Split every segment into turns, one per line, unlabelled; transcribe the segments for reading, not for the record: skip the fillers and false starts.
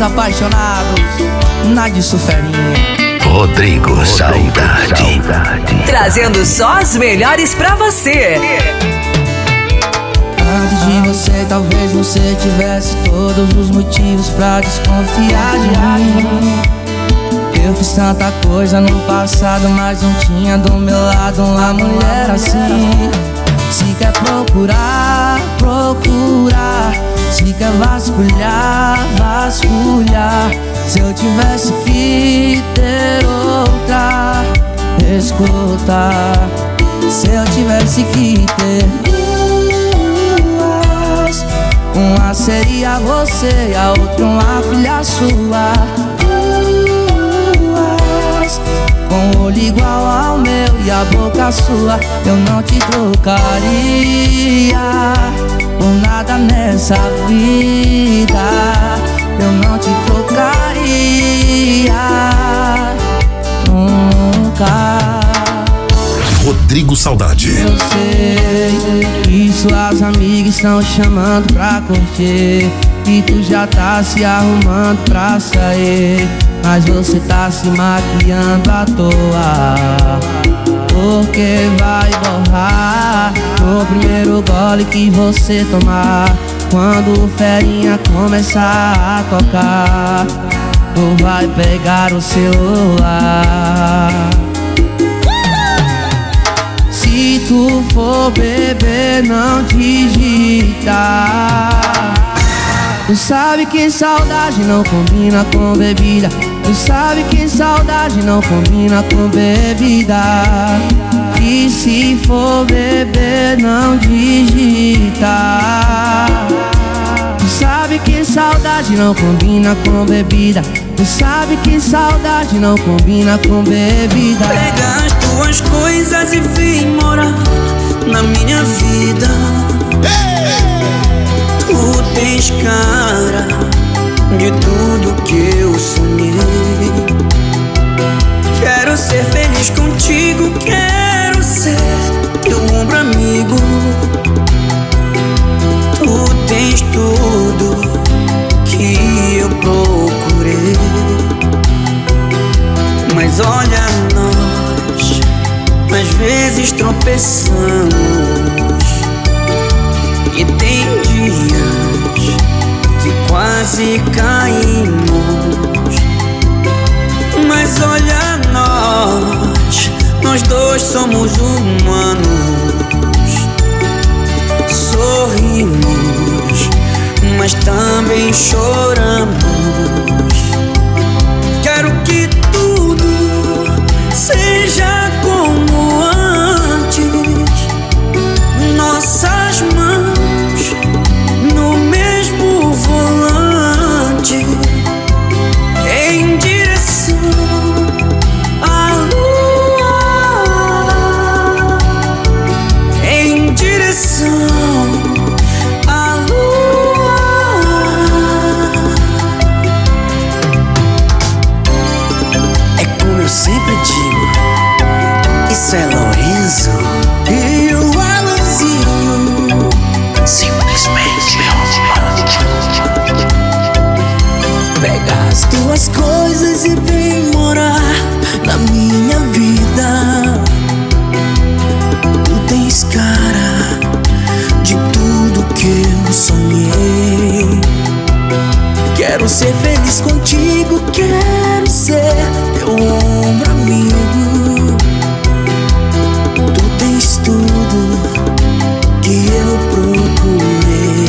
dois apaixonados, Nadissu Ferinha.
Rodrigo Saudade.
Trazendo só as melhores pra você.
Antes de você, talvez você tivesse todos os motivos pra desconfiar de mim. Eu fiz tanta coisa no passado, mas não tinha do meu lado uma mulher assim. Se quer procurar, procurar. Se quer vasculhar, vasculhar. Se eu tivesse que ter outra, escuta. Se eu tivesse que ter duas, uma seria você e a outra uma filha sua. Duas, com o olho igual ao meu e a boca sua. Eu não te trocaria por nada nessa vida. Eu não te trocaria nunca.
Rodrigo Saudade.
Eu sei que suas amigas estão chamando pra curtir, e tu já tá se arrumando pra sair, mas você tá se maquiando à toa, porque vai borrar no primeiro gole que você tomar. Quando o Ferinha começar a tocar, tu vai pegar o celular. Se tu for beber, não digita. Tu sabe que saudade não combina com bebida. Tu sabe que saudade não combina com bebida. E se for beber, não digita. Tu sabe que saudade não combina com bebida. Tu sabe que saudade não combina com bebida.
Pega as tuas coisas e vem morar na minha vida. Tu tens cara de tudo que eu sonhei. Quero ser feliz contigo, quero ser teu ombro amigo. Tu tens tudo que eu procurei. Mas olha nós, às vezes tropeçamos, e tem dias que quase caímos. Mas olha nós dois somos humanos. Sorrimos, mas também choramos. Quero que tudo seja como antes. Nossas mãos no mesmo volante, em direção à lua, em direção à lua. É como eu sempre digo, isso é Lorenzo e o Alanzinho. Simplesmente romântico. Pega as tuas coisas e vem morar na minha vida. Tu tens cara de tudo que eu sonhei. Quero ser feliz contigo, quero ser teu ombro amigo. Tu tens tudo que eu procurei.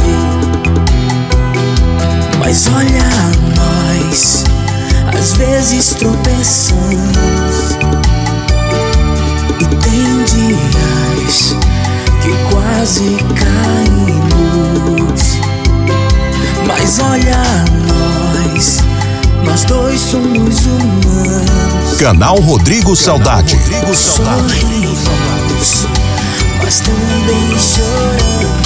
Mas olha nós, às vezes tropeçamos, e tem dias que quase caímos. Mas olha nós dois somos humanos.
Canal Rodrigo Saudade.
Sorrimos, mas também choramos.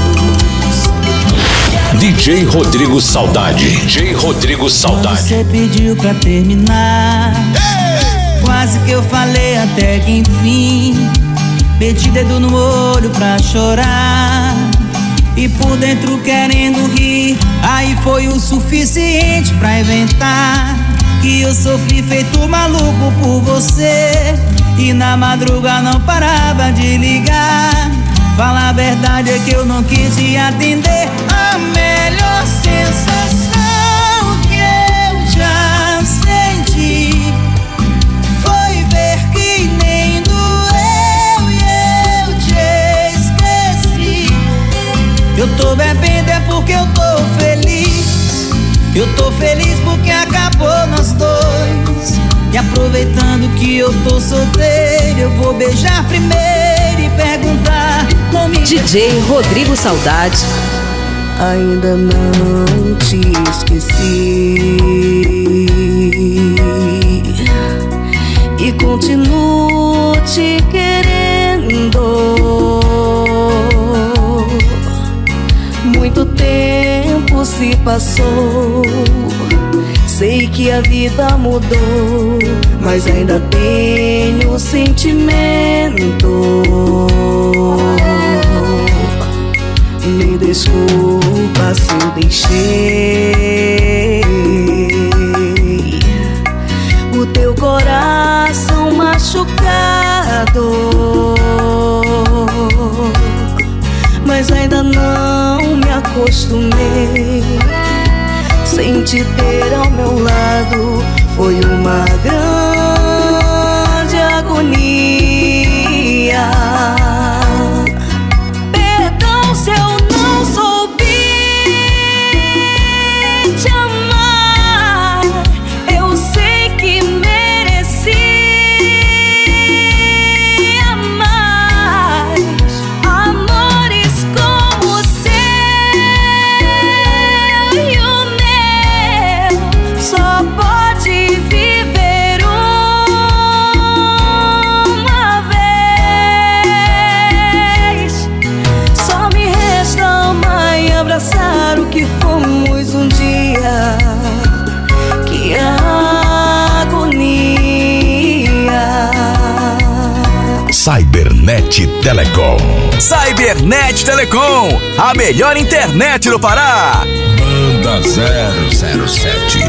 DJ Rodrigo Saudade. DJ Rodrigo Saudade.
Você pediu pra terminar, quase que eu falei até que enfim. Meti dedo no olho pra chorar. e por dentro querendo rir. Aí foi o suficiente pra inventar que eu sofri feito maluco por você, e na madruga não parava de ligar. Fala a verdade é que eu não quis te atender. A melhor sensação que eu já senti foi ver que nem doeu e eu te esqueci. Eu tô bebendo é porque eu tô feliz. Eu tô feliz porque acabou nós dois. E aproveitando que eu tô solteiro, eu vou beijar primeiro e perguntar nome.
DJ Rodrigo Saudade.
Ainda não te esqueci e continuo te querendo. Muito tempo se passou, sei que a vida mudou, mas ainda tenho sentimento. Me desculpa se eu deixei o teu coração machucado, mas ainda não me acostumei. Sem te ter ao meu lado foi uma grande agonia. Perdão se eu não soube te amar. Eu sei que merecia mais amores como o seu e o meu. Só pode viver uma vez. Só me resta amar e abraçar o que fomos um dia. Que agonia.
Cybernet Telecom.
Cybernet Telecom, a melhor internet do Pará.
Banda 007.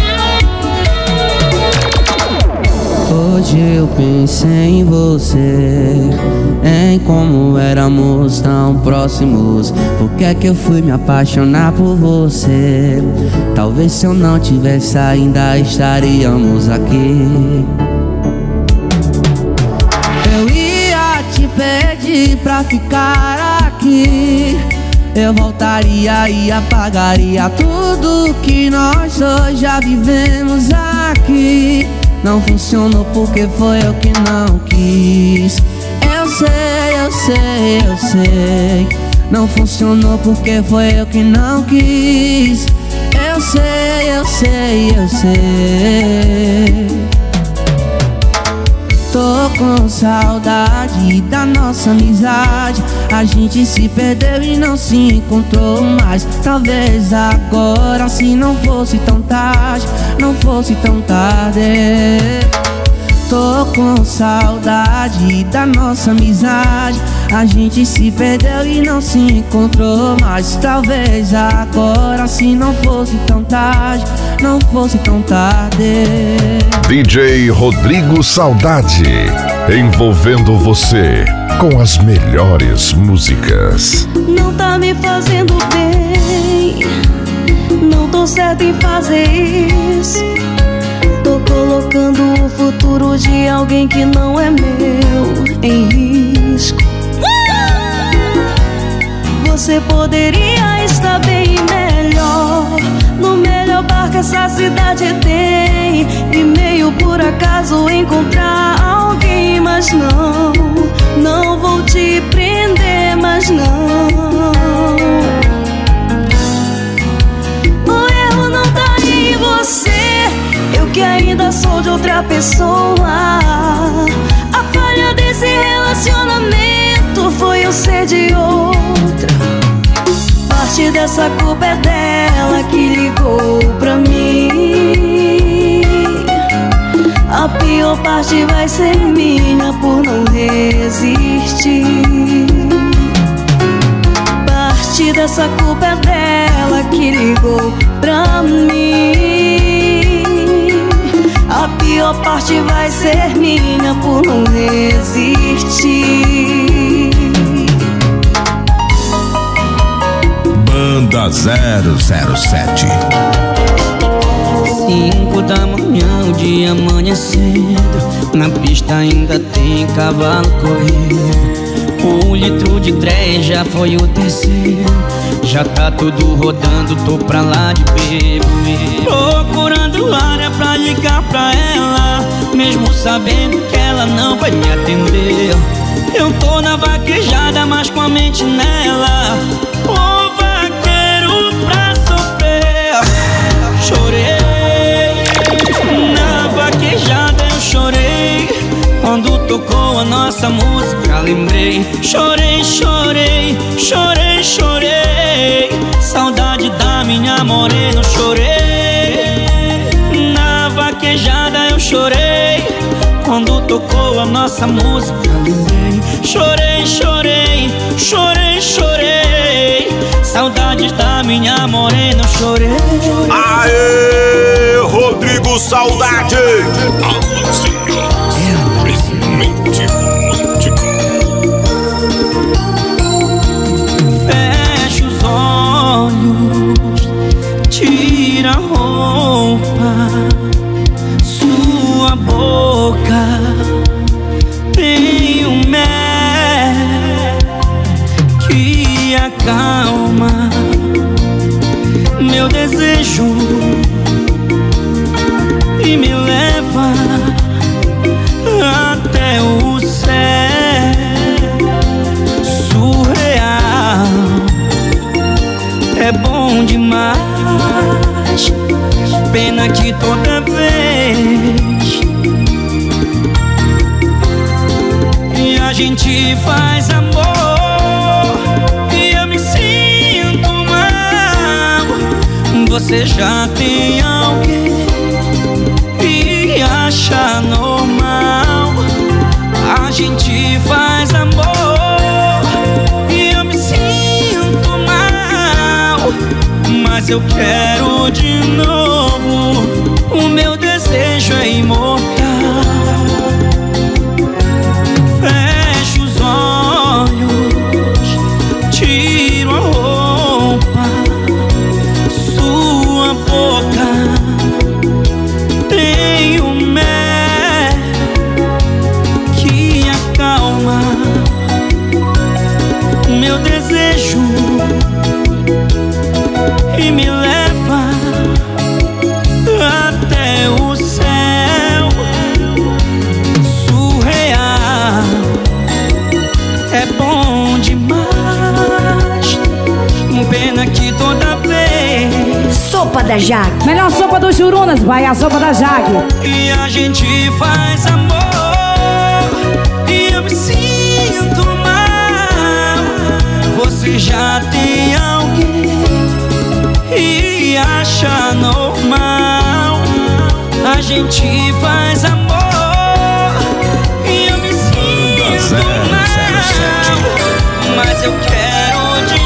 Hoje eu pensei em você, em como éramos tão próximos. Por que é que eu fui me apaixonar por você? Talvez se eu não tivesse ainda estaríamos aqui. Eu ia te pedir pra ficar aqui. Eu voltaria e apagaria tudo que nós dois já vivemos aqui. Não funcionou porque foi eu que não quis. Eu sei, eu sei, eu sei. Não funcionou porque foi eu que não quis. Eu sei, eu sei, eu sei. Tô com saudade da nossa amizade. A gente se perdeu e não se encontrou mais. Talvez agora, se não fosse tão tarde, não fosse tão tarde. Tô com saudade da nossa amizade. A gente se perdeu e não se encontrou mais. Talvez agora, se não fosse tão tarde, não fosse tão tarde.
DJ Rodrigo Saudade, envolvendo você com as melhores músicas.
Não tá me fazendo bem, não tô certo em fazer isso. Tô colocando o futuro de alguém que não é meu em risco. Você poderia estar bem melhor, no melhor bar que essa cidade tem, e meio por acaso encontrar alguém. Mas não, não vou te prender, mas não. O erro não tá em você, eu que ainda sou de outra pessoa. A falha desse relacionamento foi eu ser de outra. Parte dessa culpa é dela que ligou pra mim. A pior parte vai ser minha por não resistir. Parte vida, essa culpa é dela que ligou pra mim. A pior parte vai ser minha por não resistir.
Banda 007.
5 da manhã, o dia amanhecendo, na pista ainda tem cavalo correndo. 1 litro de 3 já foi o terceiro, já tá tudo rodando, tô pra lá de beber. Procurando área pra ligar pra ela, mesmo sabendo que ela não vai me atender. Eu tô na vaquejada, mas com a mente nela. Ô vaqueiro pra sofrer, chorei. Na vaquejada eu chorei, quando tocou a nossa música lembrei. Chorei, chorei, chorei, chorei, saudade da minha morena, chorei. Na vaquejada eu chorei, quando tocou a nossa música lembrei. Chorei, chorei, chorei, chorei, saudades da minha morena, chorei.
Aê, Rodrigo Saudade. Simplesmente romântico.
Fecha os olhos, tira a roupa, sua boca tem um mel que acalma meu desejo e me leva até o céu. Surreal, é bom demais. Pena que toda vez e a gente faz amor e eu me sinto mal. Você já tem alguém e acha normal. A gente faz amor e eu me sinto mal, mas eu quero de novo. O meu desejo é imortal. Fecho os olhos, tiro a roupa, sua boca tem um mel que acalma meu desejo e me leva até o céu. Surreal, é bom demais. Pena que toda vez
Sopa da Jaque.
Melhor sopa dos Jurunas, vai a sopa da Jaque.
e a gente faz amor e eu me sinto mal. Você já tem alguém e acha normal. A gente faz amor e eu me sinto mal, mas eu quero de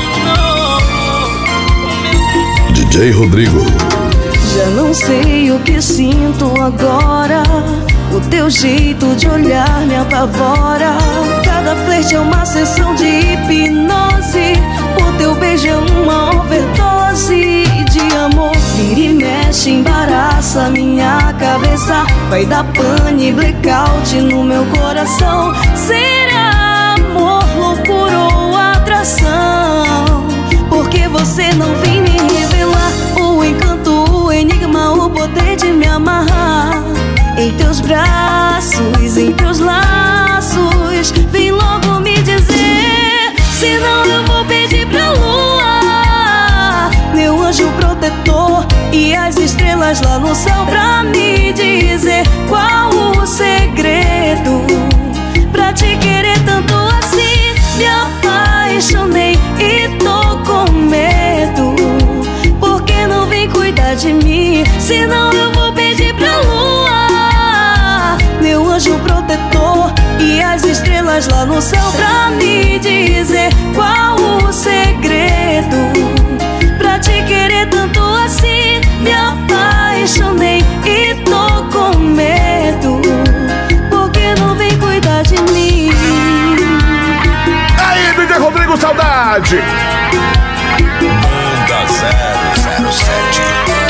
novo.
DJ Rodrigo.
Já não sei o que sinto agora. O teu jeito de olhar me apavora. Cada flerte é uma sessão de hipnose. O teu beijo é uma overdose de amor. Vira e mexe, embaraça minha cabeça. Vai dar pane e blackout no meu coração. Será amor, loucura ou atração? Porque você não vem me revelar o encanto, o enigma, o poder de me amarrar em teus braços, em teus laços. Vem logo me dizer, senão eu vou pedir pra lua, meu anjo protetor, e as estrelas lá no céu, pra me dizer qual o segredo pra te querer tanto assim. Me apaixonei e tô com medo, porque não vem cuidar de mim. Senão eu vou pedir pra lua, meu anjo protetor, e as estrelas lá no céu, pra me dizer qual o segredo
Saudade.
Banda 007.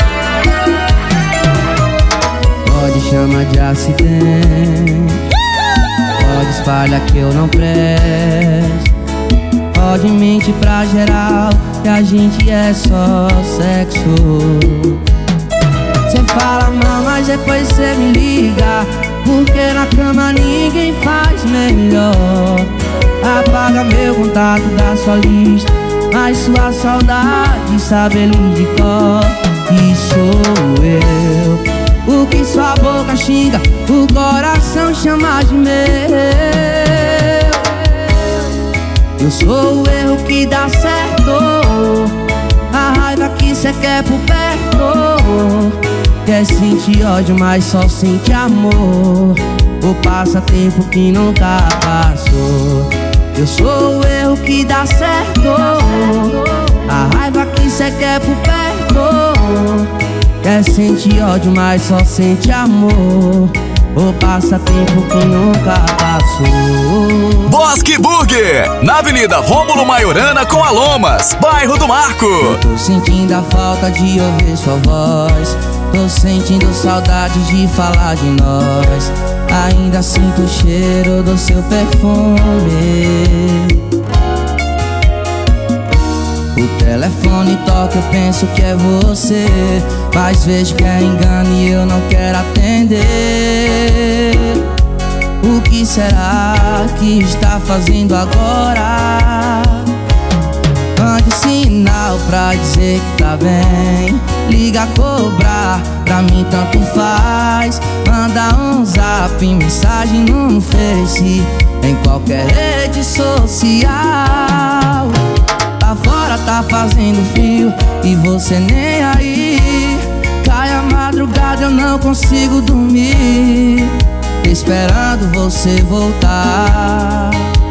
Pode chamar de acidente, pode espalhar que eu não presto, pode mentir pra geral que a gente é só sexo. Cê fala mal, mas depois cê me liga, porque na cama ninguém faz melhor. Apaga meu contato da sua lista, mas sua saudade sabe ele de cor. E sou eu, o que sua boca xinga, o coração chama de meu. Eu sou o erro que dá certo, a raiva que cê quer por perto. Quer sentir ódio, mas só sente amor, o passatempo que nunca passou. Eu sou o erro que dá certo, a raiva que cê quer por perto. Quer sentir ódio, mas só sente amor, o passatempo que nunca passou.
Bosque Burger, na Avenida Rômulo Maiorana com Alomas, bairro do Marco.
Eu tô sentindo a falta de ouvir sua voz, tô sentindo saudade de falar de nós. Ainda sinto o cheiro do seu perfume. O telefone toca, eu penso que é você, mas vejo que é engano e eu não quero atender. O que será que está fazendo agora? Mande um sinal pra dizer que tá bem, liga a cobrar, pra mim tanto faz. Manda um zap, mensagem no Face, em qualquer rede social. Lá fora tá fazendo frio e você nem aí. Cai a madrugada, eu não consigo dormir, esperando você voltar.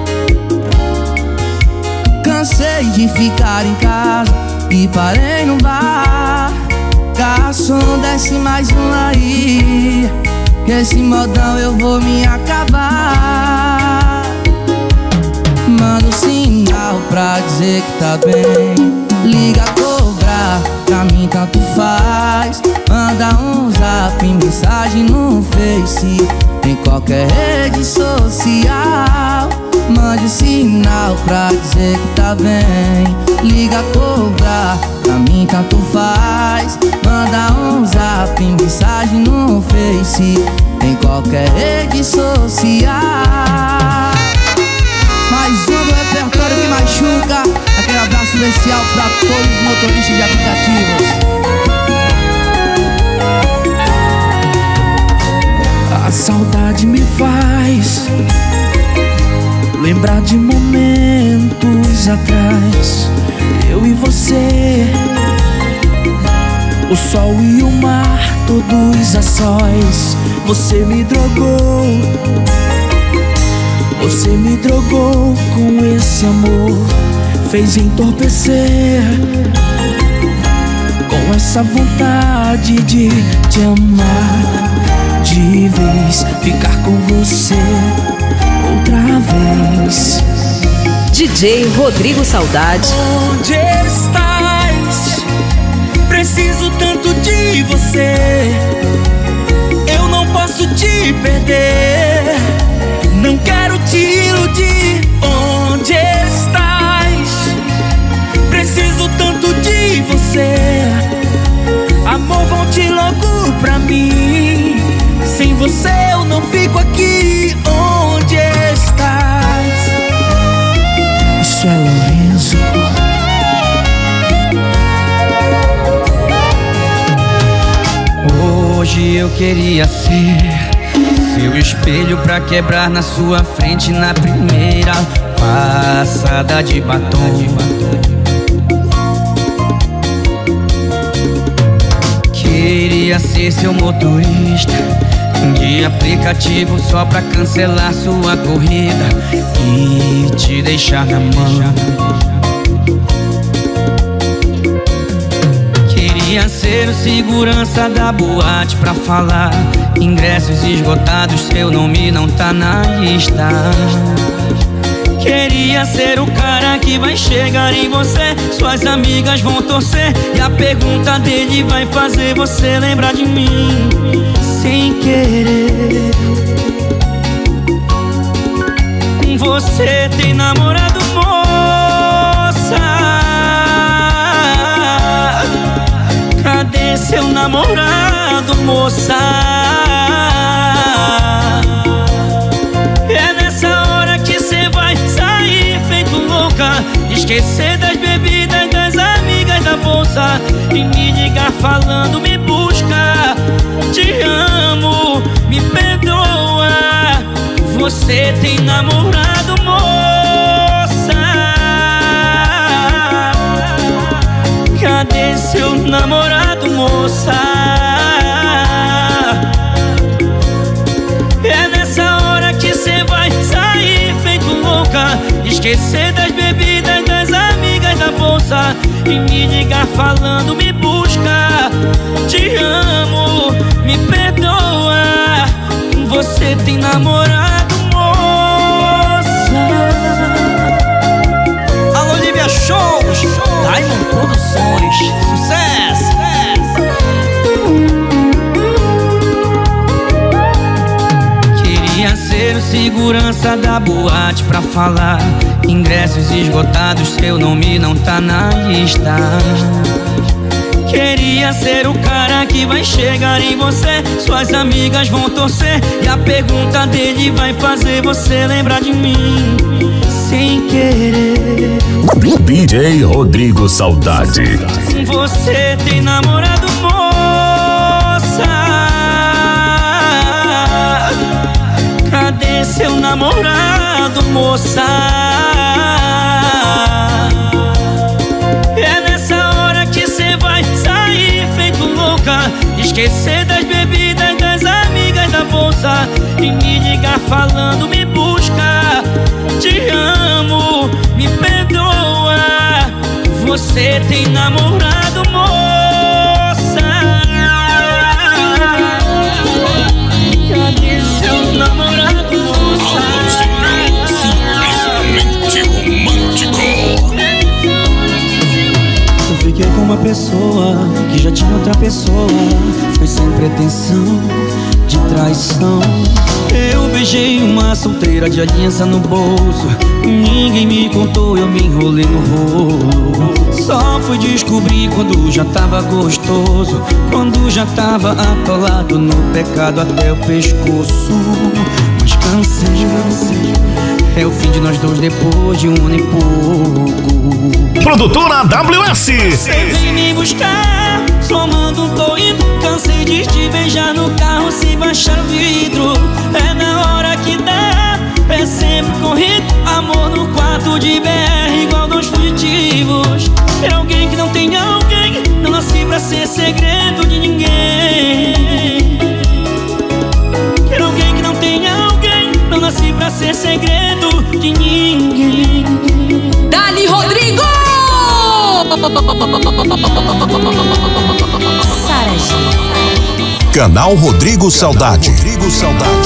Cansei de ficar em casa e parei no bar. Garçom, desce mais um aí, que esse modão eu vou me acabar. Manda um sinal pra dizer que tá bem, liga a cobrar, pra mim tanto faz. Manda um zap, mensagem no Face, em qualquer rede social. Mande sinal pra dizer que tá bem, liga a cobrar, pra mim tanto faz. Manda um zap, mensagem no Face, em qualquer rede social. Mais um do repertório que machuca. Aquele abraço especial pra todos os motoristas de aplicativos.
A saudade me faz lembrar de momentos atrás, eu e você, o sol e o mar, todos a sós. Você me drogou, você me drogou com esse amor, fez entorpecer com essa vontade de te amar, de vez ficar com você outra vez.
DJ Rodrigo Saudade.
Onde estás? Preciso tanto de você, eu não posso te perder, não quero te iludir. Onde estás? Preciso tanto de você, amor, volte logo pra mim, sem você eu não fico aqui. Onde estás? Isso é Lorenzo. Hoje eu queria ser seu espelho pra quebrar na sua frente na primeira passada de batom. Queria ser seu motorista de aplicativo só pra cancelar sua corrida e te deixar na mão. Queria ser o segurança da boate pra falar ingressos esgotados, seu nome não tá na lista.
Queria ser o cara que vai chegar em você, suas amigas vão torcer e a pergunta dele vai fazer você lembrar de mim sem querer. Você tem namorado, moça? Cadê seu namorado, moça? É nessa hora que cê vai sair feito louca, esquecer das bebidas, das amigas, da bolsa e me ligar falando me busca. Te amo, me perdoa. Você tem namorado, moça? Cadê seu namorado, moça? É nessa hora que cê vai sair feito louca, esquecer das bebidas, das amigas, da bolsa e me ligar falando me busca. Te amo, me perdoa. Você tem namorado, moça? Alô, Olivia Shows, Diamond Produções, sucesso! Queria ser o segurança da boate pra falar ingressos esgotados, seu nome não tá na lista. Queria ser o cara que vai chegar em você, suas amigas vão torcer e a pergunta dele vai fazer você lembrar de mim sem querer.
DJ Rodrigo Saudade.
Você tem namorado, moça? Cadê seu namorado, moça? É nessa hora que cê vai sair feito louca, esquecer das bebidas, das amigas, da bolsa e me ligar falando me busca. Te amo, me perdoa. Você tem namorado, moça? Cadê seu namorado, moça?
Simplesmente romântico.
Eu fiquei com uma pessoa que já tinha outra pessoa, foi sem pretensão de traição. Eu beijei uma solteira de aliança no bolso, ninguém me contou, eu me enrolei no rolo. Só fui descobrir quando já tava gostoso, quando já tava atolado no pecado até o pescoço. Mas cansei, é o fim de nós dois depois de 1 ano e pouco.
Produtora WS.
Você vem me buscar, somando tô indo. Cansei de te beijar no carro se baixar o vidro. É na hora que dá, é sempre corrido. Amor no quarto de BR igual dois fugitivos. Quero alguém que não tem alguém, não nasci pra ser segredo de ninguém. Quero alguém que não tem alguém, não nasci pra ser segredo de ninguém.
Dali Rodrigo!
Canal Rodrigo Saudade.
Rodrigo Saudade.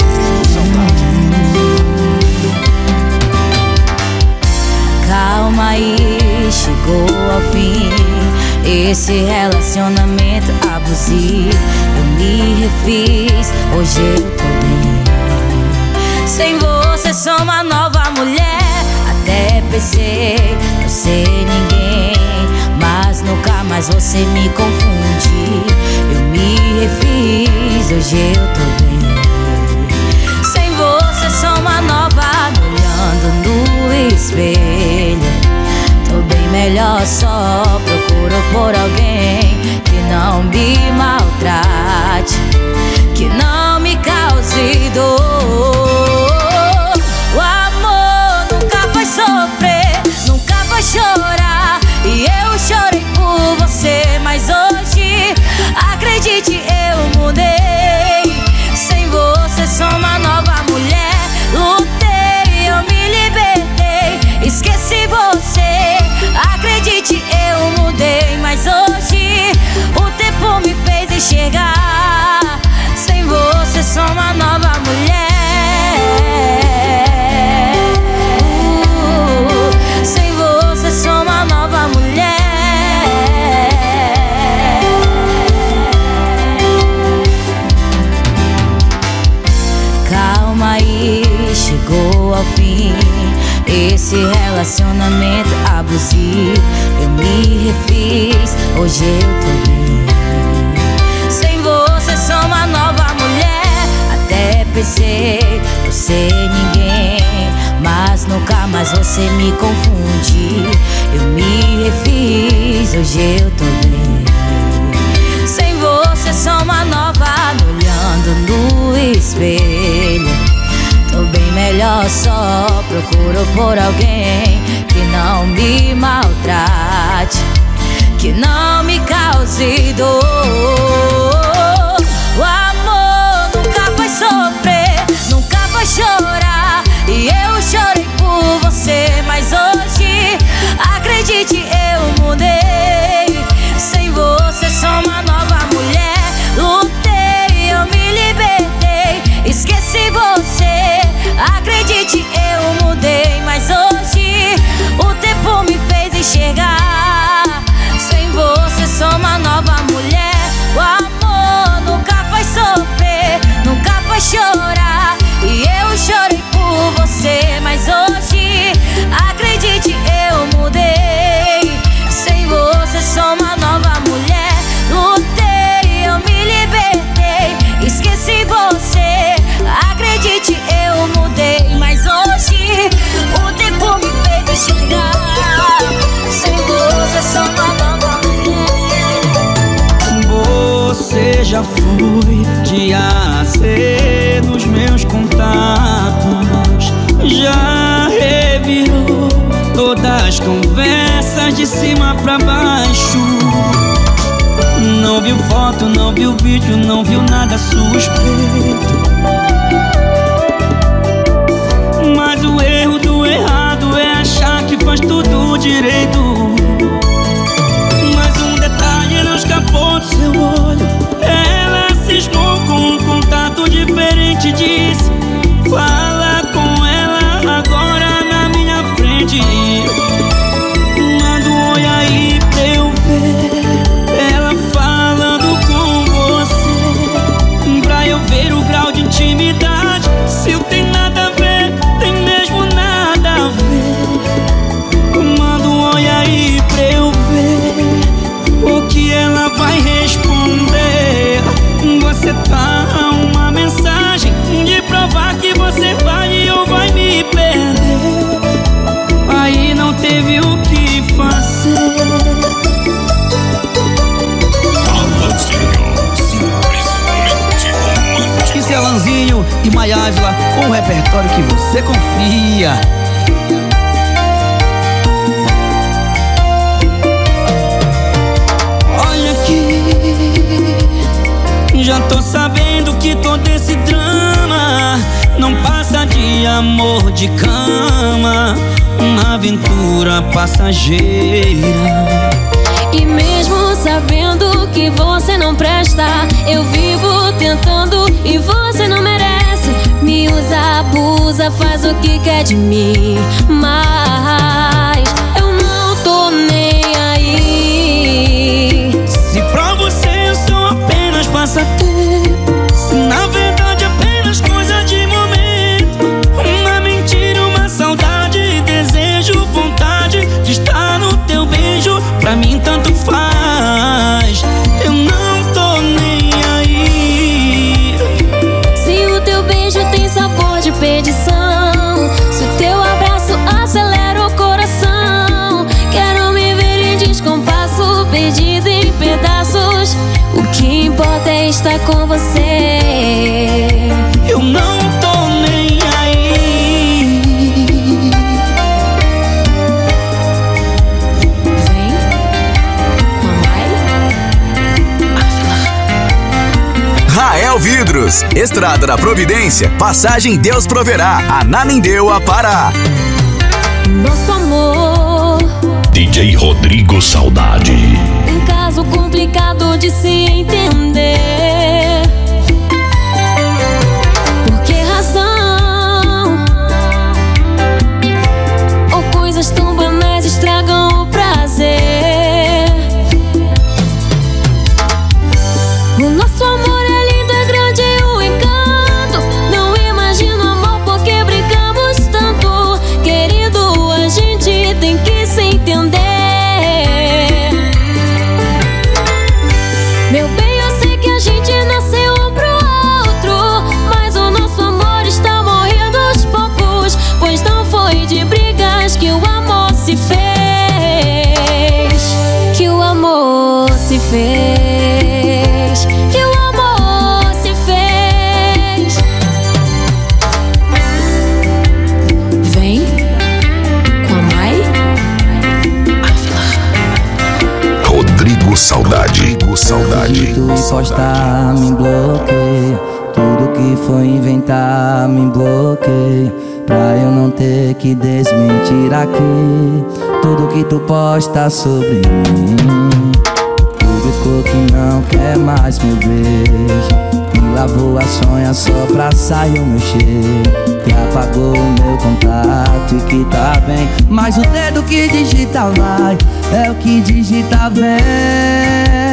Calma aí, chegou ao fim esse relacionamento abusivo. Eu me refiz, hoje eu tô bem. Sem você sou uma nova mulher. Até pensei não ser ninguém, mas nunca mais você me confunde. Eu me refiz, hoje eu tô bem. Sem você sou uma nova, me olhando no espelho. Tô bem melhor, só procuro por alguém que não me maltrate, que não me cause dor. O amor nunca vai sofrer, nunca vai chorar. E eu chorei por você, mas hoje, acredite, eu mudei. Sem você sou uma nova mulher. Lutei, eu me libertei, esqueci você. Acredite, eu mudei, mas hoje o tempo me fez enxergar. Sem você sou uma nova mulher. confundir. Eu me refiz, hoje eu tô bem. Sem você sou uma nova mulher. Até pensei não ser ninguém, mas nunca mais você me confunde. Eu me refiz, hoje eu tô bem. Sem você sou uma nova, me olhando no espelho. Tô bem melhor, só procuro por alguém que não me maltrate, que não me cause dor. O amor nunca vai sofrer, nunca vai chorar. E eu chorei por você, mas hoje, acredite, eu mudei. Sem você sou uma nova mulher. Lutei, eu me libertei, esqueci você. Acredite, eu mudei, mas hoje o tempo me fez enxergar. Sem você sou uma nova mulher. O amor nunca vai sofrer, nunca vai chorar. E eu chorei por você, mas hoje, acredite, eu mudei. Sem você sou uma nova mulher. Lutei, eu me libertei, esqueci você. Acredite, eu mudei, mas hoje o tempo me fez enxergar. Sem você sou uma nova mulher.
Você já foi de A a Z nos meus contatos, já revirou todas as conversas de cima pra baixo. Não viu foto, não viu vídeo, não viu nada suspeito. Mas o erro do errado é achar que faz tudo direito. Mas um detalhe não escapou do seu olho. Ela cismou com um contato diferente. Disse, fala com ela agora na minha frente. Manda um oi aí pra eu ver ela falando com você, pra eu ver o grau de intimidade. Se eu tenho nada a ver, tem mesmo nada a ver. Manda um oi aí pra eu ver o que ela vai responder. Você tá uma mensagem de provar que você vai ou vai me perder. Aí não teve o que fazer. Isso é Alanzinho e Maia Ávila com o repertório que você confia. Olha aqui, já tô sabendo que todo esse drama não passa de amor de cama, uma aventura passageira.
E mesmo sabendo que você não presta, eu vivo tentando e você não merece. Me usa, abusa, faz o que quer de mim, mas eu não tô nem aí.
Se pra você eu sou apenas passatempo, se na verdade apenas coisa de momento, uma mentira, uma saudade, desejo, vontade de estar no teu beijo, pra mim tanto faz. Eu não tô nem aí.
Se o teu beijo tem sabor de perdição, se o teu abraço acelera o coração, quero me ver em descompasso, perdido em pedaços. O que importa é estar com você.
Eu não tô nem aí.
Vem com a Mai.
Rael Vidros, Estrada da Providência, passagem Deus proverá, Ananindeua, Pará.
Nosso amor,
DJ Rodrigo Saudade.
um caso complicado de se entender. Por que razão? Ou coisas tão banais estragam o prazer? O nosso amor é lindo, é grande e um encanto. Não imagino amor porque brigamos tanto. Querido, a gente tem que se entender. fez, que o amor se fez. Vem com a Mai.
Rodrigo Saudade. Saudade.
Tudo que postar me bloqueia, tudo que for inventar me bloqueia, pra eu não ter que desmentir aqui tudo que tu posta sobre mim. Publicou que não quer mais meu beijo, me lavou a sonha só pra sair o meu cheiro, que apagou o meu contato e que tá bem, mas o dedo que digita vai, é o que digita bem.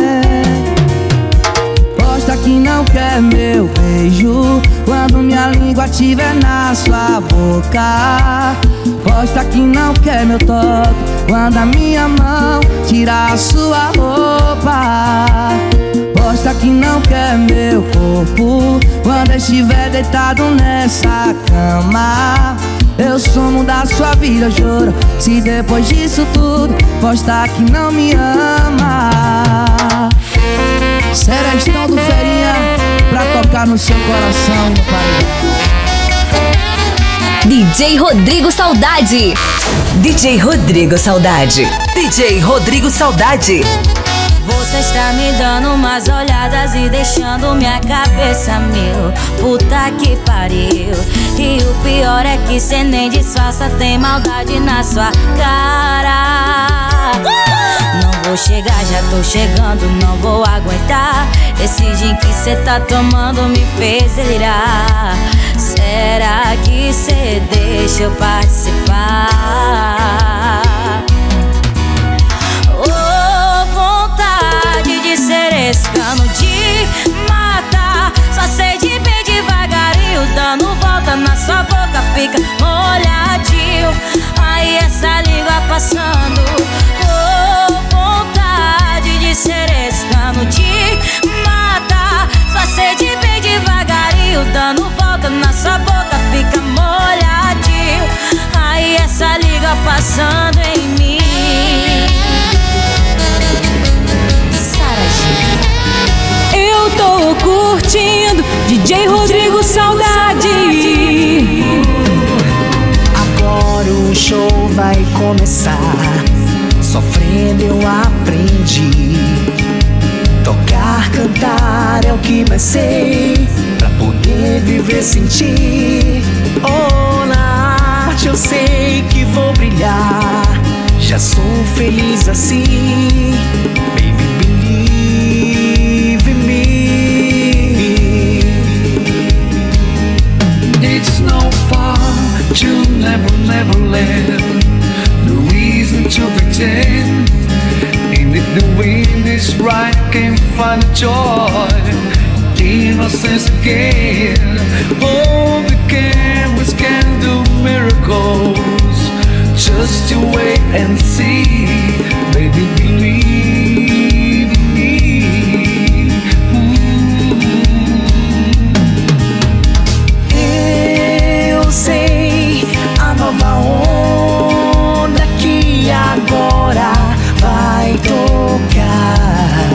Posta que não quer meu beijo quando minha língua estiver na sua boca. Posta que não quer meu toque quando a minha mão tirar a sua roupa. Posta que não quer meu corpo quando estiver deitado nessa cama. Eu sumo da sua vida, juro, se depois disso tudo posta que não me ama. Serestão do Ferinha pra tocar no seu coração, meu pai.
DJ Rodrigo Saudade. DJ Rodrigo Saudade. DJ Rodrigo Saudade.
Você está me dando umas olhadas e deixando minha cabeça mil. Puta que pariu. E o pior é que cê nem disfarça, tem maldade na sua cara. Não vou chegar, já tô chegando, não vou aguentar. Esse gin que cê tá tomando me fez delirar. Será que cê deixa eu participar? Oh, vontade de ser esse cano de matar. Só sei de bem devagarinho, dando volta na sua boca, fica molhadinho. Aí essa língua passando. Oh, vontade de ser esse cano de matar. Só sei de bem devagarinho, dando volta na sua boca, fica molhadinho. Aí essa língua passando em mim.
Eu tô curtindo DJ Rodrigo Saudade.
Agora o show vai começar. Sofrendo eu aprendi. Tocar, cantar é o que mais sei, pra poder viver sem ti. Oh, na arte eu sei que vou brilhar. Já sou feliz assim. Baby, believe in me.
It's no far to never let. No reason to pretend. And if the wind is right, can find joy, innocence again. Oh, the cameras can do miracles. Just you wait and see, baby, believe in me.
Eu sei a nova onda que agora vai tocar.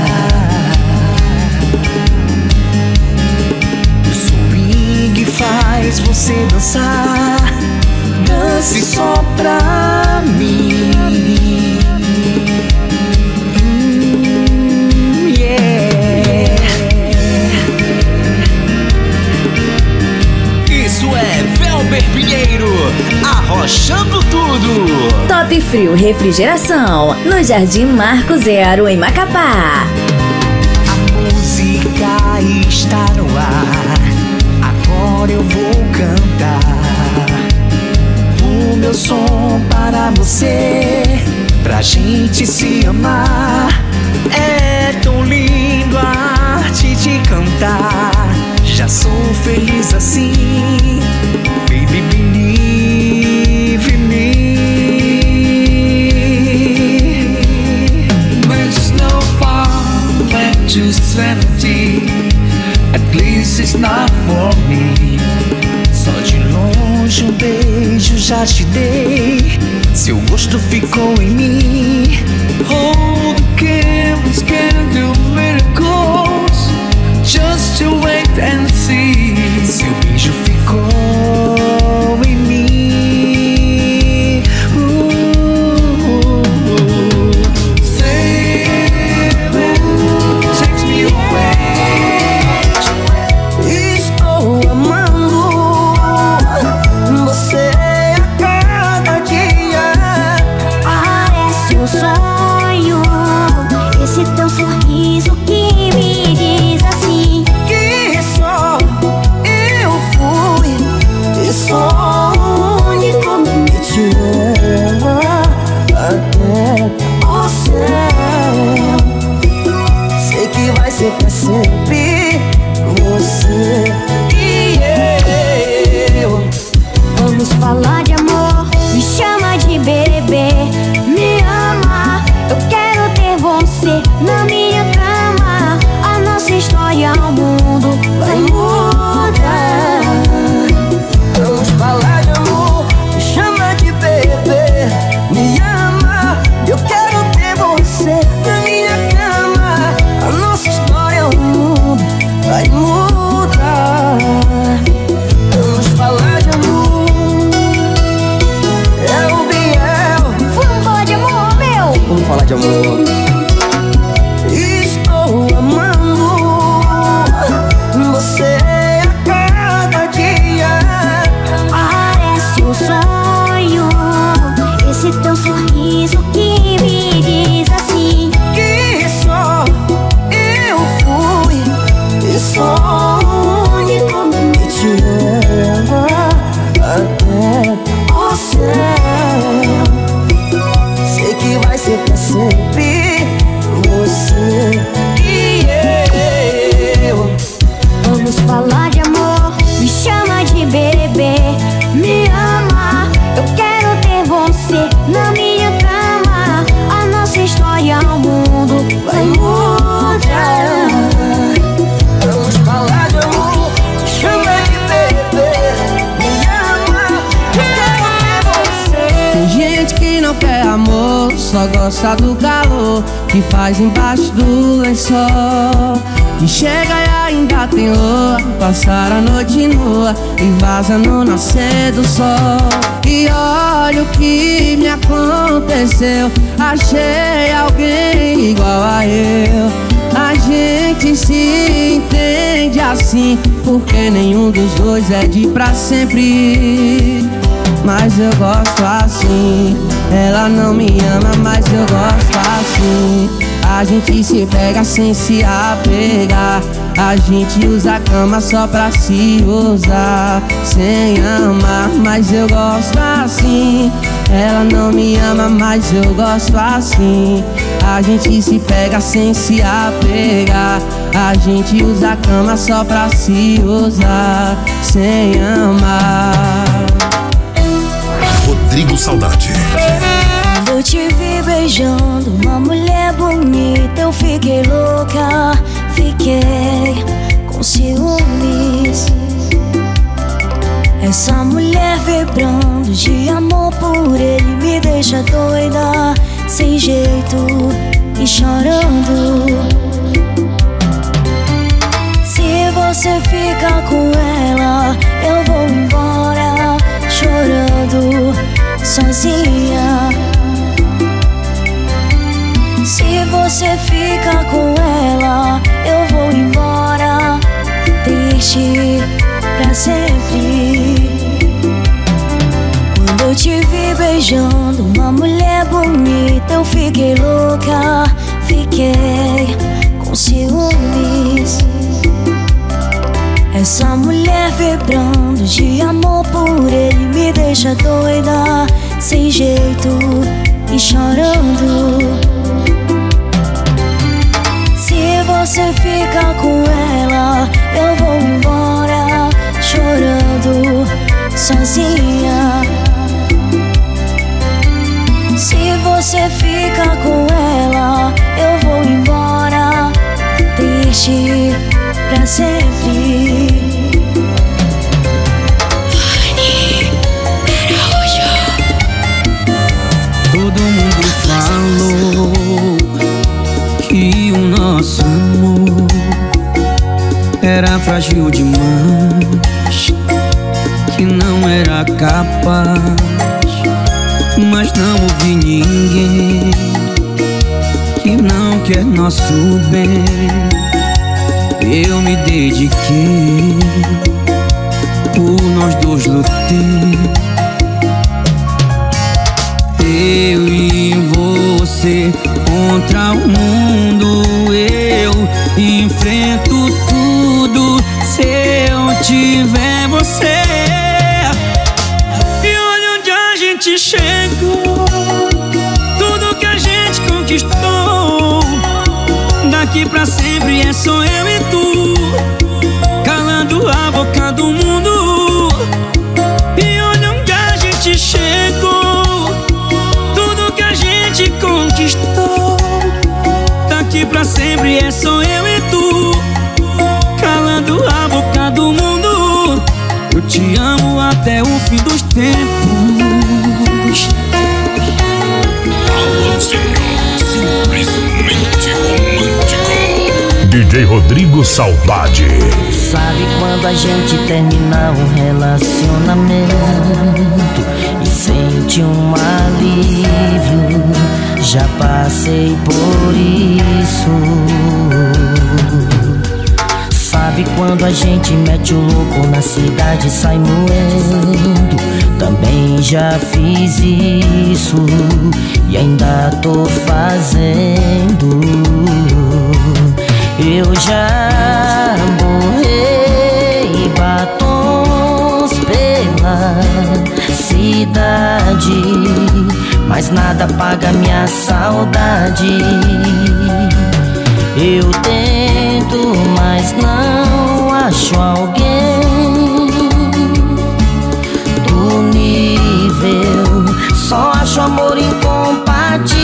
O swing faz você dançar. Dance só pra mim. Yeah.
Isso é Velber Pinheiro, arrochando tudo.
Top Frio Refrigeração, no Jardim Marco Zero, em Macapá.
A música está no ar. Agora eu vou cantar o meu som para você, pra gente se amar. É tão lindo a arte de cantar. Já sou feliz assim. Baby, believe in me.
There's no far left to sanity. At least it's not for me.
Só de longe um beijo já te Seu gosto ficou em mim.
Hold the cameras,
sonho, esse teu sorriso que me diz assim, que só eu fui e sou o único que te leva até o céu. Sei que vai ser pra sempre você e eu. Vamos falar de amor, me chama de bebê, me ama, eu quero ter você na minha cama. A nossa história ao mundo vai mudar. Vamos falar de amor, me chama de bebê, me ama, eu quero ter você na minha cama. A nossa história ao mundo vai mudar. Vamos falar de amor. Vamos falar de amor. Estou amando você a cada dia. Parece um sonho, esse teu sorriso que me diz assim, que só eu fui e sou o único que te leva até o céu. Sei que vai ser pra sempre você e eu. Vamos falar de amor, me chama de bebê, me ama, eu quero ter você na minha cama. A nossa história ao mundo vai mudar. Vamos falar de amor, me chama de bebê, me ama, eu quero ter você.
Tem gente que não quer amor, só gosta do calor que faz embaixo do lençol. E chega e ainda tem lua, passar a noite nua e vaza no nascer do sol. E olha o que me aconteceu, achei alguém igual a eu. A gente se entende assim, porque nenhum dos dois é de pra sempre. Mas eu gosto assim, ela não me ama, mas eu gosto assim. A gente se pega sem se apegar, a gente usa a cama só pra se usar, sem amar, mas eu gosto assim. Ela não me ama, mas eu gosto assim. A gente se pega sem se apegar, a gente usa a cama só pra se usar, sem amar.
Rodrigo Saudade.
Quando eu te vi beijando uma mulher bonita, eu fiquei louca, fiquei com ciúmes. Essa mulher vibrando de amor por ele me deixa doida, sem jeito e chorando. Se você fica com ela, eu vou embora chorando, sozinha. Se você fica com ela, eu vou embora, triste pra sempre. Quando eu te vi beijando uma mulher bonita, eu fiquei louca, fiquei com ciúmes. Essa mulher vibrando de amor por ele me deixa doida, sem jeito e chorando. Se você fica com ela, eu vou embora chorando, sozinha. Se você fica com ela, eu vou embora, triste pra sempre.
Todo mundo falou que o nosso amor era frágil demais, que não era capaz. Mas não ouvi ninguém que não quer nosso bem. Eu me dediquei, por nós dois lutei. Eu e você contra o mundo. Eu enfrento tudo se eu tiver você. E olha onde a gente chegou, tudo que a gente conquistou. Daqui pra sempre é só eu e tu, calando a boca do mundo. E olha onde a gente chegou, tudo que a gente conquistou. Daqui pra sempre é só eu e tu, calando a boca do mundo. Eu te amo até o fim dos tempos.
Simplesmente romântico. DJ Rodrigo Saudade.
Sabe quando a gente termina um relacionamento e sente um alívio? Já passei por isso. Sabe quando a gente mete o louco na cidade e sai moendo? Também já fiz isso e ainda tô fazendo. Eu já borrei batons pela cidade, mas nada apaga minha saudade. Eu tento, mas não acho alguém do nível. Só acho amor incompatível.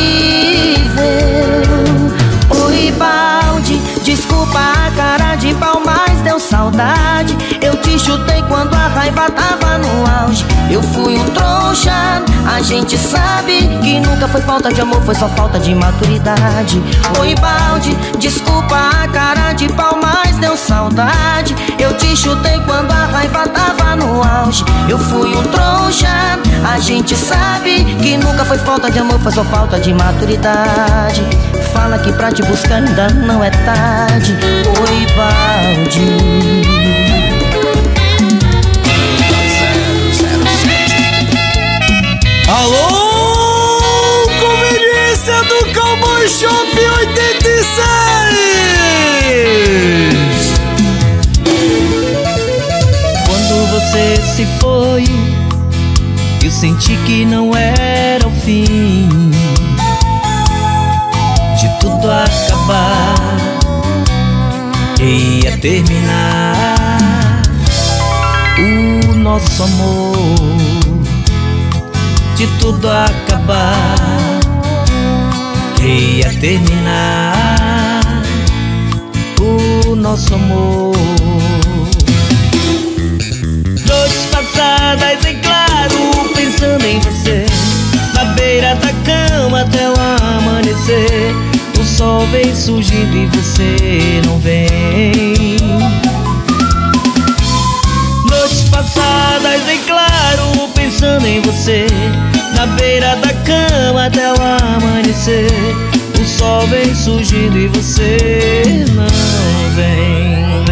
Oi, balde, desculpa a cara de pau, mas deu saudade. Eu te chutei quando a raiva tava no auge. Eu fui um trouxa, a gente sabe que nunca foi falta de amor, foi só falta de maturidade. Oi, balde, desculpa a cara de pau, mas deu saudade. Eu te chutei quando a raiva tava no auge. Eu fui um trouxa, a gente sabe que nunca foi falta de amor, foi só falta de maturidade. Fala que pra te buscar ainda não é tarde. Oi, balde.
Alô, conveniência do Cowboy Shop 86.
Quando você se foi, eu senti que não era o fim de tudo acabar, ia terminar o nosso amor. De tudo acabar, ia terminar o nosso amor. Noites passadas em claro, pensando em você, na beira da cama até o amanhecer. O sol vem surgindo e você não vem. Noites passadas em claro, pensando em você, na beira da cama até o amanhecer. O sol vem surgindo e você não vem.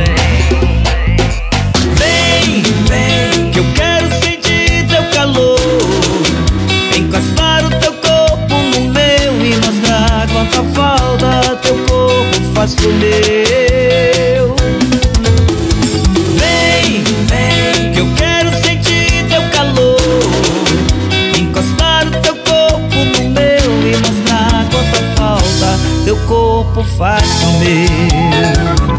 Vem, vem, que eu quero sentir teu calor, encostar o teu corpo no meu e mostrar quanta falta teu corpo faz pro meu. Vem, vem, que eu quero sentir teu calor, encostar o teu corpo no meu e mostrar quanta falta teu corpo faz pro meu.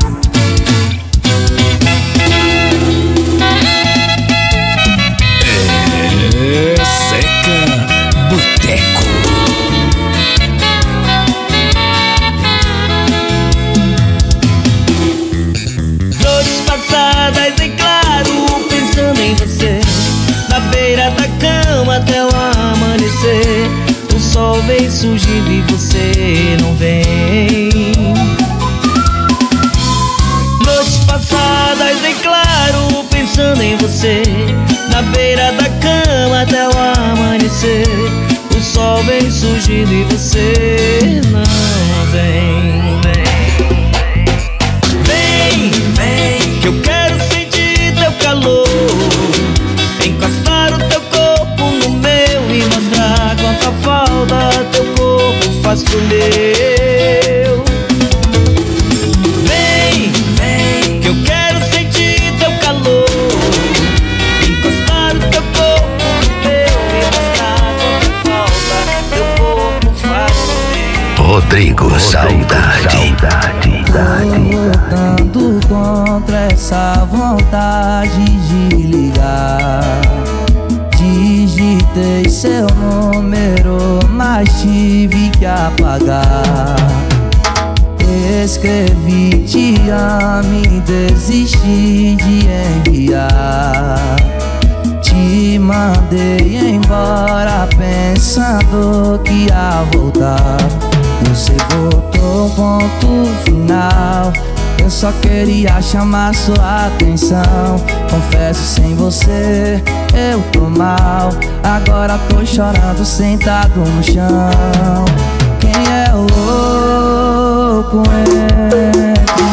Zeca Boteco.
Noites passadas em claro, pensando em você, na beira da cama até o amanhecer. O sol vem surgindo e você não vem. Noites passadas em claro, pensando em você, na beira da cama até o amanhecer. O sol vem surgindo e você não vem. Vem, vem, que eu quero sentir teu calor, encostar o teu corpo no meu e mostrar quanta
escolheu. Vem, vem, que eu quero sentir teu calor, encostar o teu corpo no meu e mostrar quanta falta teu corpo faz por mim.
Rodrigo Saudade.
Lutando contra essa vontade de ligar, digitei seu número, mas tive que apagar. Escrevi te amo e desisti de enviar. Te mandei embora pensando que ia voltar. Você botou ponto final. Eu só queria chamar sua atenção. Confesso, sem você eu tô mal. Agora tô chorando sentado no chão. Quem é o louco entre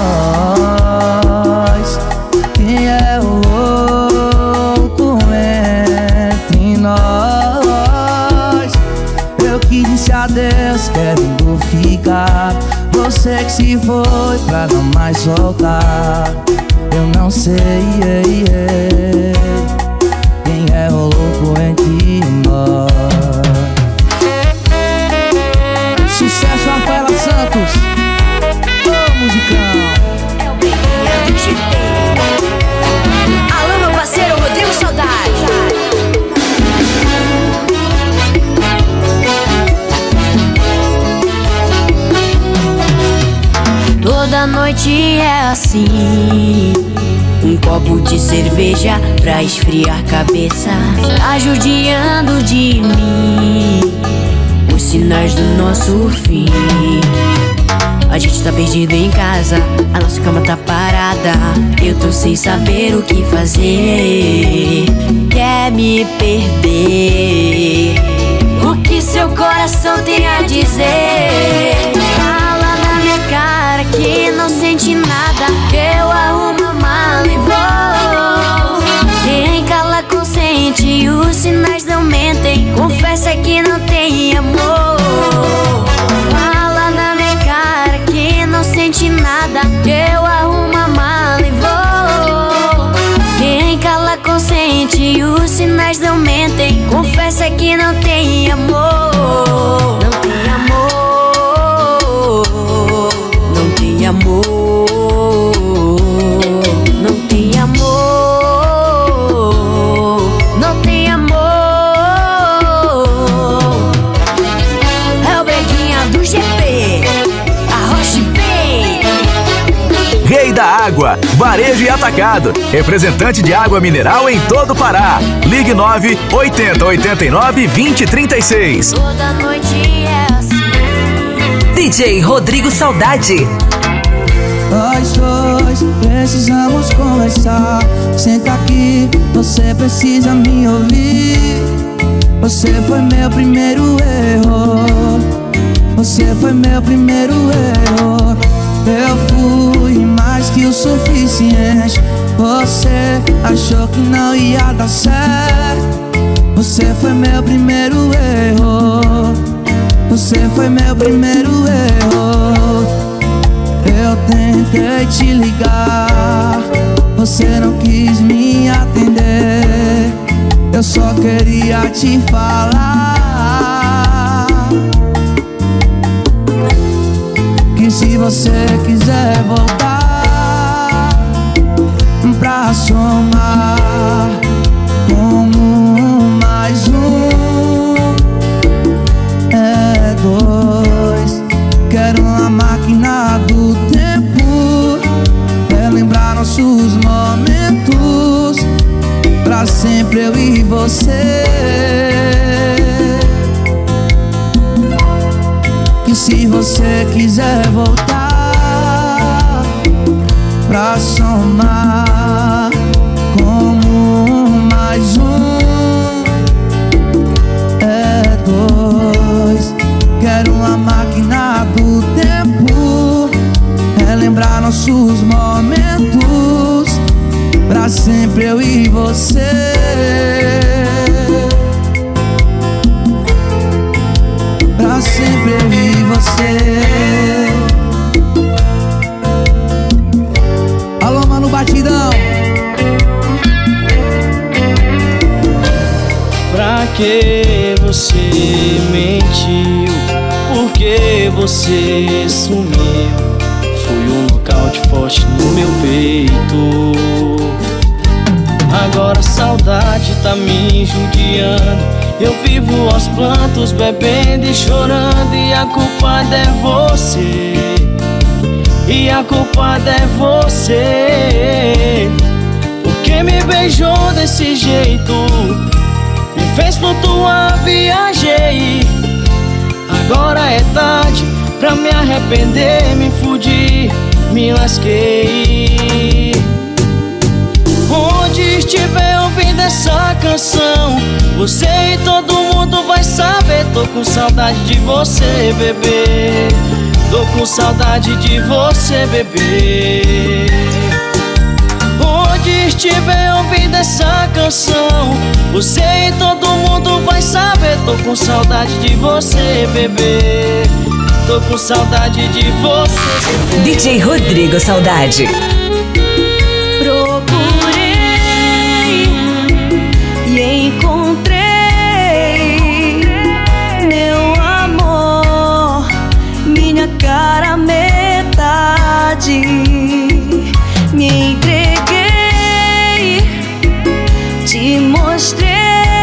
nós? Quem é o louco entre nós? Eu que disse adeus querendo ficar. Você que se foi pra não mais voltar. Eu não sei quem é o louco entre nós. Sucesso, Rafaela Santos. Ô, musicão.
É o Belinha do GP. Alô, meu parceiro Rodrigo Saudade.
Toda noite é assim, um copo de cerveja pra esfriar a cabeça, tá judiando de mim os sinais do nosso fim. A gente tá perdido em casa, a nossa cama tá parada. Eu tô sem saber o que fazer. Quer me perder? O que seu coração tem a dizer? Fala na minha cara que não sente nada. Eu arrumo a mala e vou. Quem cala consente, os sinais não mentem. Confessa que não tem amor. Fala na minha cara que não sente nada. Eu arrumo a mala e vou. Quem cala consente, os sinais não mentem. Confessa que não tem amor. Não tem amor. Não tem amor. Não tem amor. Não tem amor. É o Belinha do GP. Arrocha bem.
Rei da Água, Varejo e Atacado. Representante de água mineral em todo o Pará. Ligue 9-80-89-2036.
Toda noite é assim.
DJ Rodrigo Saudade.
Nós dois precisamos conversar. Senta aqui, você precisa me ouvir. Você foi meu primeiro erro. Você foi meu primeiro erro. Eu fui mais que o suficiente. Você achou que não ia dar certo. Você foi meu primeiro erro. Você foi meu primeiro erro. Eu tentei te ligar, você não quis me atender. Eu só queria te falar que se você quiser voltar pra somar como mais um é dois. Quero uma máquina do tempo, relembrar nossos momentos, pra sempre eu e você. Que se você quiser voltar pra somar como mais um é dois. Quero uma máquina do tempo, relembrar nossos momentos, pra sempre eu e você. Pra sempre eu e
porque você sumiu. Foi um nocaute forte no meu peito. Agora a saudade tá me judiando. Eu vivo aos prantos, bebendo e chorando. E a culpada é você. E a culpada é você. Porque me beijou desse jeito, me fez flutuar, viajei. Agora é tarde pra me arrepender, me fudi, me lasquei. Onde estiver ouvindo essa canção, você e todo mundo vai saber. Tô com saudade de você, bebê. Tô com saudade de você, bebê. Onde estiver ouvindo essa canção, você e todo mundo vai saber. Tô com saudade de você, bebê. Tô com saudade de você, bebê.
DJ Rodrigo Saudade.
Procurei e encontrei meu amor, minha cara metade. Me entreguei, te mostrei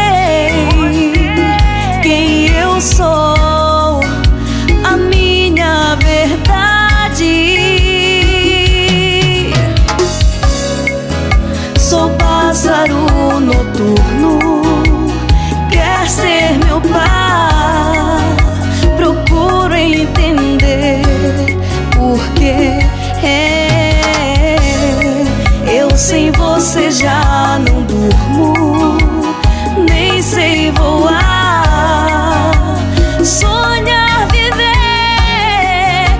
quem eu sou, a minha verdade. Sou pássaro noturno, quer ser meu par. Procuro entender porque eu sem você já não durmo, nem sei voar, sonhar, viver.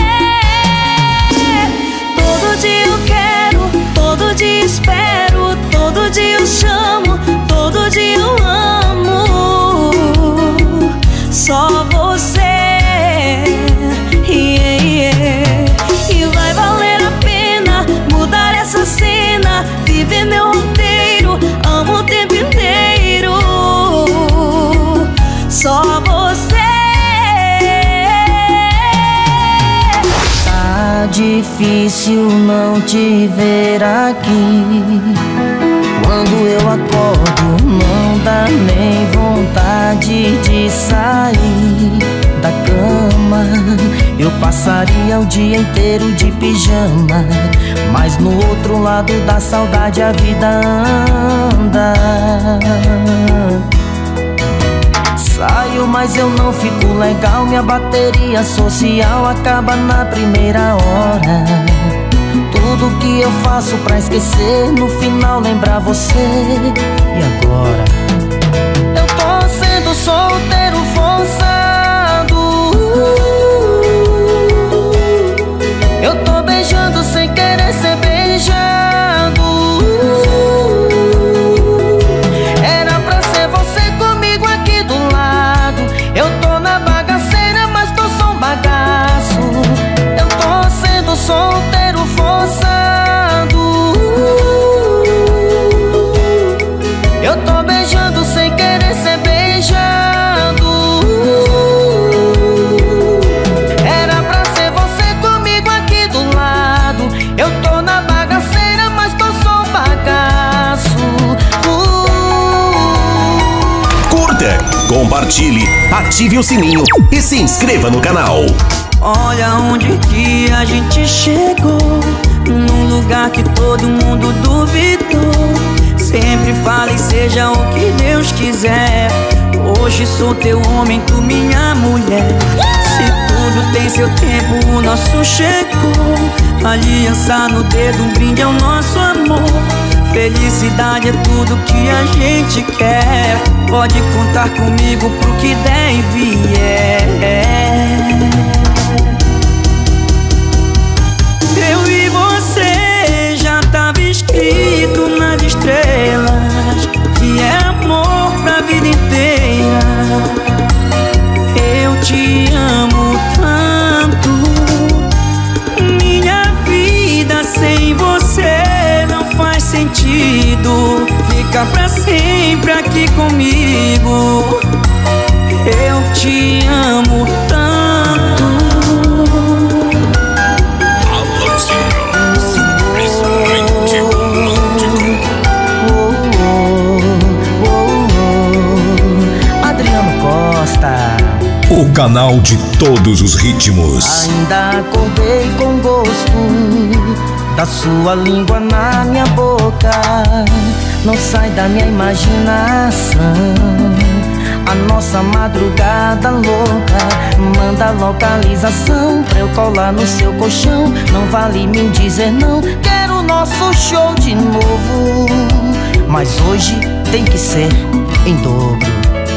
Todo dia eu quero, todo dia espero, todo dia eu chamo, todo dia eu amo. Só você. E vai valer a pena mudar essa cena, viver meu roteiro, amo o tempo inteiro. Só você.
Tá difícil não te ver aqui. Quando eu acordo não dá nem vontade de sair da cama. Eu passaria o dia inteiro de pijama, mas no outro lado da saudade a vida anda. Saio, mas eu não fico legal, minha bateria social acaba na primeira hora. Tudo que eu faço pra esquecer, no final lembrar você. E agora? Eu tô sendo solteiro forçado. Eu tô beijando sem querer ser beijado. Era pra ser você comigo aqui do lado. Eu tô na bagaceira, mas tô só um bagaço. Eu tô sendo solteiro forçado. Eu tô beijando sem querer ser beijado. Era pra ser você comigo aqui do lado. Eu tô na bagaceira, mas tô só um bagaço.
Curta, compartilhe, ative o sininho e se inscreva no canal.
Olha onde que a gente chegou, num lugar que todo mundo duvidou. Sempre falei, seja o que Deus quiser. Hoje sou teu homem, tu minha mulher. Se tudo tem seu tempo, o nosso chegou. Aliança no dedo, um brinde ao nosso amor. Felicidade é tudo que a gente quer. Pode contar comigo pro que der e vier. Eu e você já tava escrito nas estrelas que é amor pra vida inteira. Eu te amo tanto, minha vida sem você não faz sentido. Fica pra sempre aqui comigo. Eu te amo tanto.
de todos os ritmos.
Ainda acordei com gosto da sua língua na minha boca. Não sai da minha imaginação a nossa madrugada louca. Manda localização pra eu colar no seu colchão. Não vale me dizer não, quero o nosso show de novo. Mas hoje tem que ser em dobro.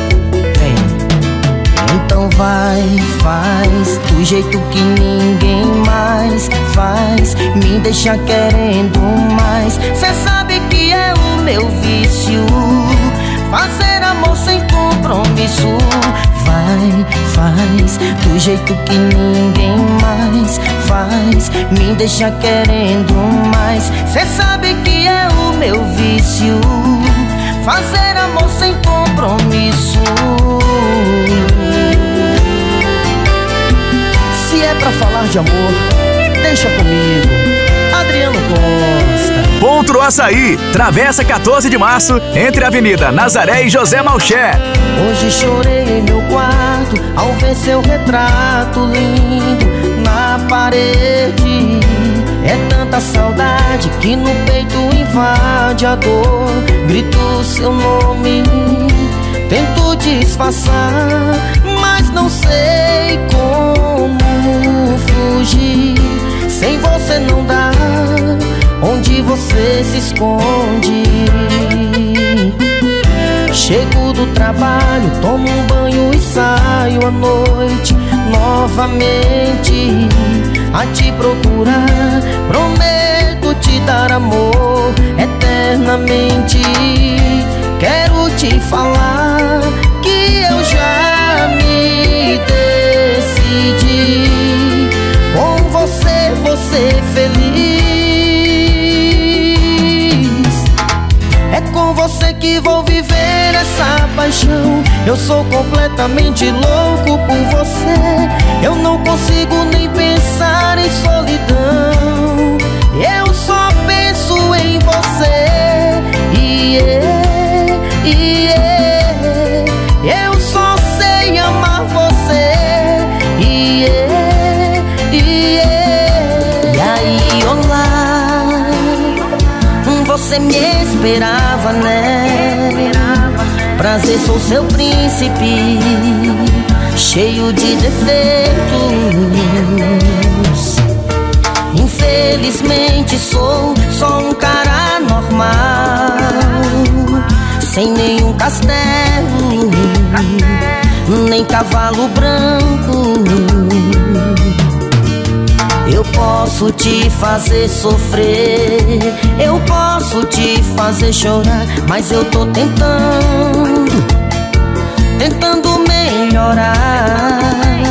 Então vai, faz do jeito que ninguém mais faz. Me deixa querendo mais. Cê sabe que é o meu vício, fazer amor sem compromisso. Vai, faz do jeito que ninguém mais faz. Me deixa querendo mais. Cê sabe que é o meu vício, fazer amor sem compromisso. Se é pra falar de amor, deixa comigo, Adriano Costa.
Pontro Açaí, Travessa 14 de Março, entre a Avenida Nazaré e José Malché.
Hoje chorei em meu quarto ao ver seu retrato lindo na parede. É tanta saudade que no peito invade a dor. Grito seu nome, tento disfarçar, mas não sei como fugir. Sem você não dá, onde você se esconde? Chego do trabalho, tomo um banho e saio à noite novamente a te procurar. Prometo te dar amor eternamente. Quero te falar que eu já me decidi. Com você, você feliz. É com você que vou viver essa paixão. Eu sou completamente louco por você. Eu não consigo nem pensar em solidão. Eu só penso em você. Eu só sei amar você. E aí, olá, você me esperava, né? Prazer, sou seu príncipe, cheio de defeitos. Infelizmente sou só um cara normal, sem nenhum castelo, nem cavalo branco. Eu posso te fazer sofrer, eu posso te fazer chorar, mas eu tô tentando melhorar.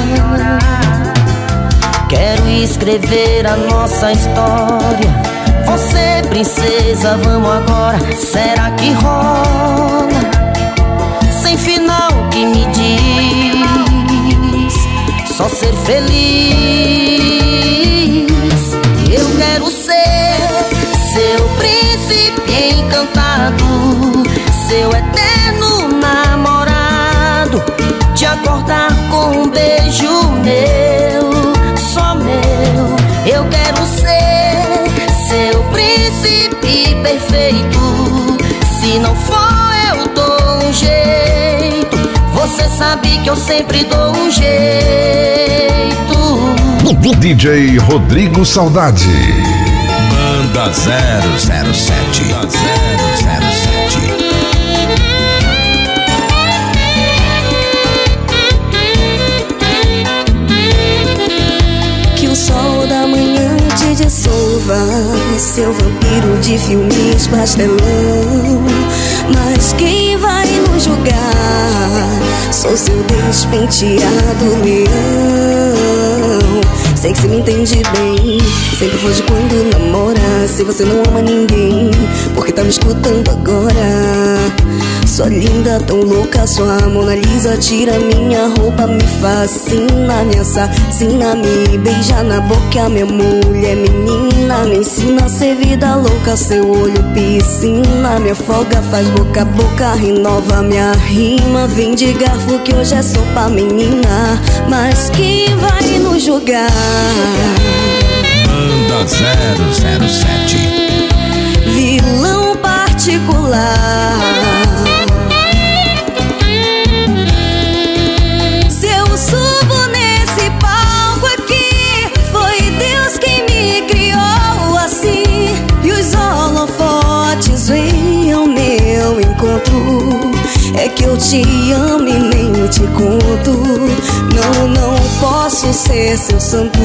Quero escrever a nossa história. Você, princesa, vamos agora. Será que rola? Sem final que me diz, só ser feliz. Eu quero ser seu príncipe encantado, seu eterno namorado. Te acordar com um beijo meu, só meu. Eu quero ser seu príncipe perfeito. Se não for, eu dou um jeito. Você sabe que eu sempre dou um jeito.
DJ Rodrigo Saudade. Banda 007. Banda 007.
Que o sol da manhã te dissolva, seu vampiro de filmes pastelão. Mas quem vai nos julgar? Sou seu despenteado leão. Sei que você me entende bem, sempre foge quando namora. Se você não ama ninguém, porque tá me escutando agora?
Sua linda, tão louca, sua Mona Lisa. Tira minha roupa, me fascina, me assassina, me beija na boca, minha mulher menina. Me ensina a ser vida louca, seu olho piscina. Me afoga, faz boca a boca, renova minha rima. Vem de garfo que hoje é sopa, menina. Mas quem vai nos julgar?
Banda 007,
vilão particular. Se eu subo nesse palco aqui, foi Deus quem me criou assim. E os holofotes vêm ao meu encontro. É que eu te amo e nem te conto. Não, não posso ser seu santo.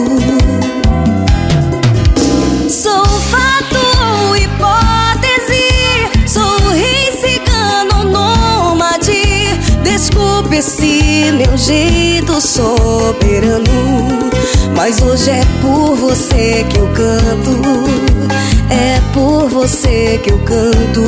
Sou fato ou hipótese, sou rei cigano nômade. Desculpe esse meu jeito soberano, mas hoje é por você que eu canto. É por você que eu canto.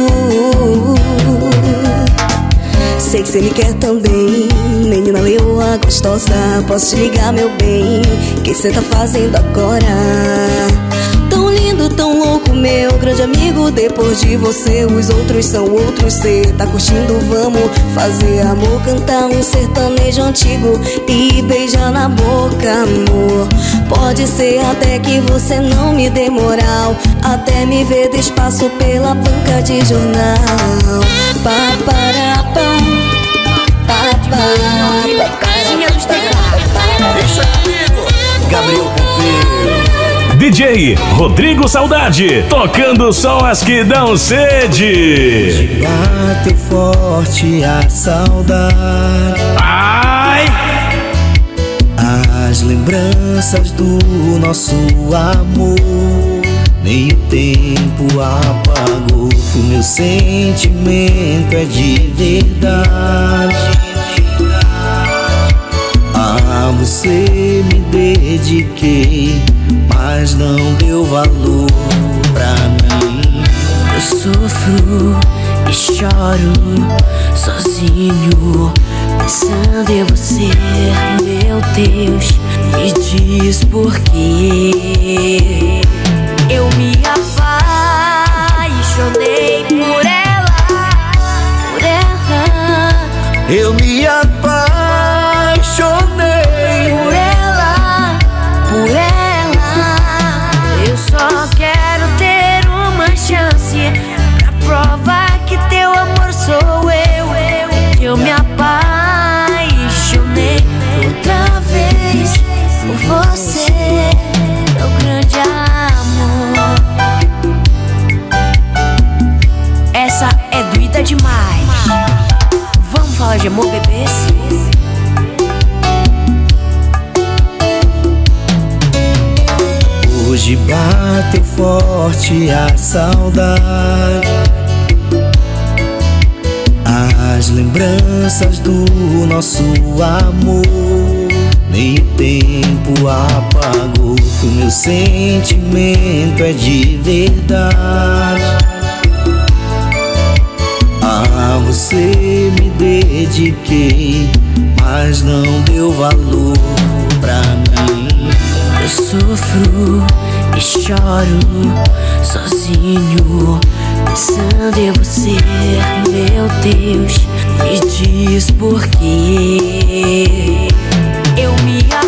Sei que cê me quer também, menina leoa gostosa. Posso te ligar, meu bem? Que cê tá fazendo agora? Tão lindo, tão louco, meu grande amigo. Depois de você, os outros são outros. Cê tá curtindo, vamos fazer amor. Cantar um sertanejo antigo e beijar na boca, amor. Pode ser até que você não me dê moral, até me ver do espaço pela banca de jornal. Paparapam,
Casinha dos teclados.
deixa comigo, Gabriel Pompeiro.
DJ Rodrigo Saudade, tocando só as que dão sede.
Bateu forte a saudade.
Ai!
As lembranças do nosso amor, nem o tempo apagou. O meu sentimento é de verdade. A você me dediquei, mas não deu valor pra mim.
Eu sofro e choro sozinho, pensando em você. Meu Deus, me diz por quê.
Eu me apaixonei por ela, por ela.
Eu me apaixonei
por ela, por ela.
Eu só quero ter uma chance pra provar que teu amor sou eu. Eu me apaixonei outra vez por você, meu grande amor. Essa é doida demais. Vamos falar de amor, bebês?
Hoje bateu forte a saudade. As lembranças do nosso amor, nem o tempo apagou. O meu sentimento é de verdade. A você me dediquei, mas não deu valor pra mim.
Eu sofro e choro sozinho, pensando em você. Meu Deus, me diz por quê.
Eu me